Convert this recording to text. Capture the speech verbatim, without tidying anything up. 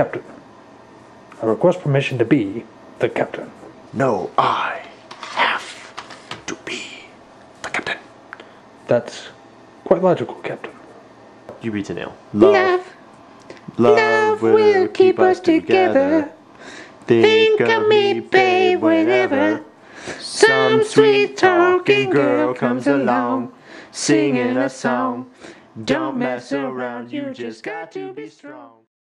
Captain. I request permission to be the captain. No, I have to be the captain. That's quite logical, Captain. You read to Neil. Love, love will keep us together. Think of me, babe, whenever some sweet talking girl comes along, singing a song. Don't mess around, you just got to be strong.